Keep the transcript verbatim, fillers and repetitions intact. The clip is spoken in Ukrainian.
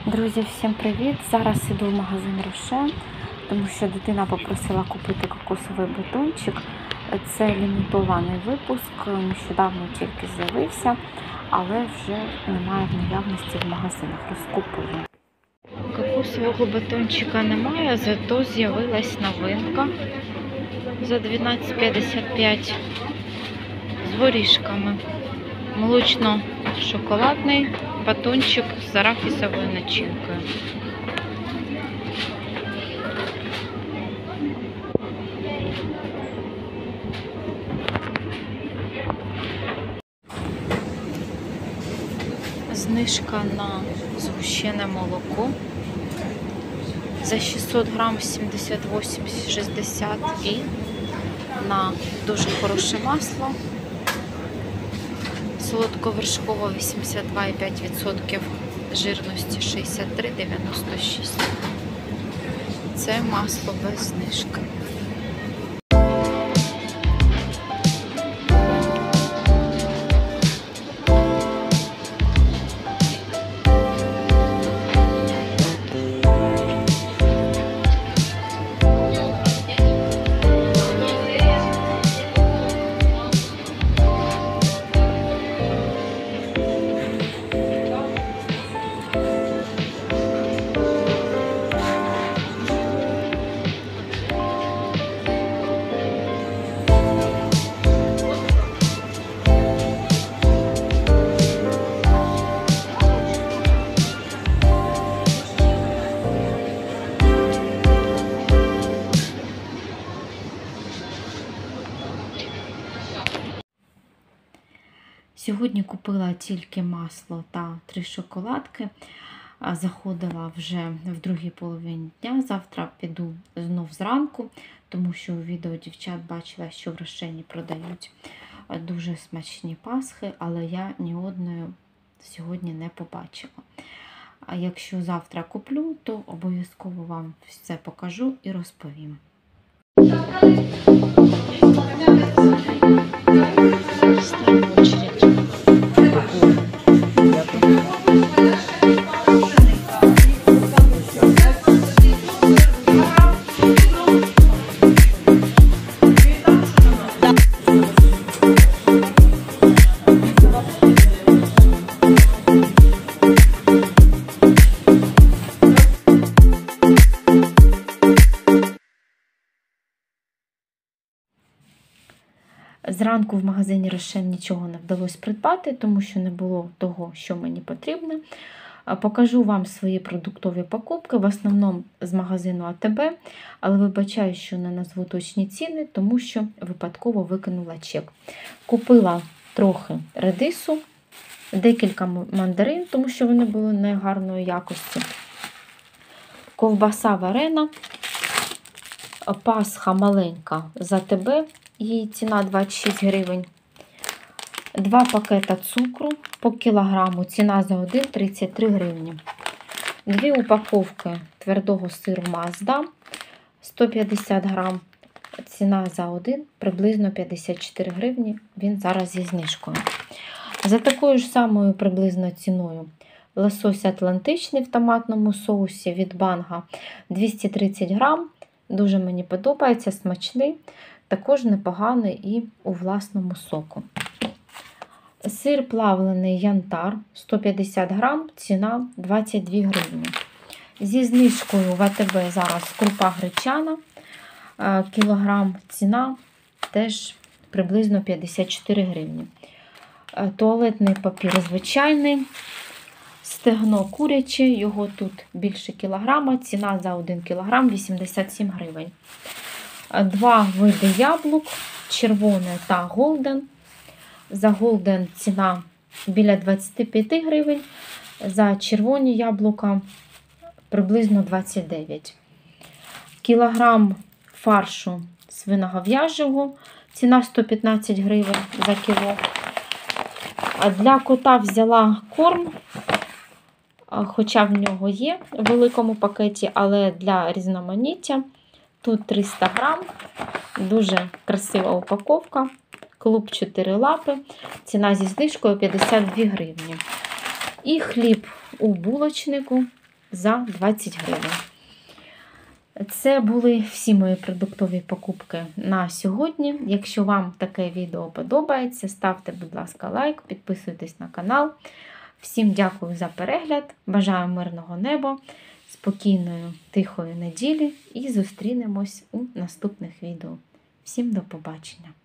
Друзі, всім привіт! Зараз іду в магазин Роше, тому що дитина попросила купити кокосовий батончик. Це лімітований випуск, нещодавно тільки з'явився, але вже немає в наявності в магазинах, розкупили. Кокосового батончика немає, зато з'явилась новинка за дванадцять п'ятдесят п'ять з горішками. Молочно-шоколадний батончик з арахісовою начинкою. Знижка на згущене молоко. За шістсот грам сімдесят вісім шістдесят і на дуже хороше масло. Солодковершкове вісімдесят два і п'ять відсотків жирності шістдесят три дев'яносто шість. Це масло без знижки. Сьогодні купила тільки масло та три шоколадки. Заходила вже в другій половині дня. Завтра піду знов зранку, тому що у відео дівчат бачила, що в Рошені продають дуже смачні пасхи, але я ні одної сьогодні не побачила. А якщо завтра куплю, то обов'язково вам все покажу і розповім. Зранку в магазині Роше нічого не вдалося придбати, тому що не було того, що мені потрібно. Покажу вам свої продуктові покупки, в основному з магазину А Те Бе, але вибачаю, що не назву точні ціни, тому що випадково викинула чек. Купила трохи редису, декілька мандарин, тому що вони були негарної якості. Ковбаса варена, пасха маленька з А Те Бе. Її ціна двадцять шість гривень. Два пакета цукру по кілограму. Ціна за один тридцять три гривні. Дві упаковки твердого сиру Мазда сто п'ятдесят грам. Ціна за один приблизно п'ятдесят чотири гривні. Він зараз зі знижкою. За такою ж самою приблизно ціною лосось атлантичний в томатному соусі від Банга двісті тридцять грам. Дуже мені подобається, смачний. Також непоганий і у власному соку. Сир плавлений Янтар сто п'ятдесят грам, ціна двадцять дві гривні. Зі знижкою в А Те Бе зараз крупа гречана, кілограм, ціна теж приблизно п'ятдесят чотири гривні. Туалетний папір звичайний, стегно куряче, його тут більше кілограма, ціна за один кілограм вісімдесят сім гривень. Два види яблук, червоне та голден. За голден ціна біля двадцять п'ять гривень, за червоні яблука приблизно двадцять дев'ять. Кілограм фаршу свиногов'яжого, ціна сто п'ятнадцять гривень за кіло. А для кота взяла корм, хоча в нього є в великому пакеті, але для різноманіття. Тут триста грам, дуже красива упаковка, клуб чотири лапи, ціна зі знижкою п'ятдесят дві гривні. І хліб у булочнику, за двадцять гривень. Це були всі мої продуктові покупки на сьогодні. Якщо вам таке відео подобається, ставте, будь ласка, лайк, підписуйтесь на канал. Всім дякую за перегляд, бажаю мирного неба, спокійної, тихої неділі і зустрінемось у наступних відео. Всім до побачення!